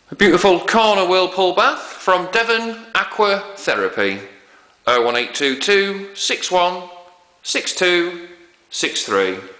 A beautiful corner whirlpool bath from Devon Aqua Therapy. 01822 61 62 63.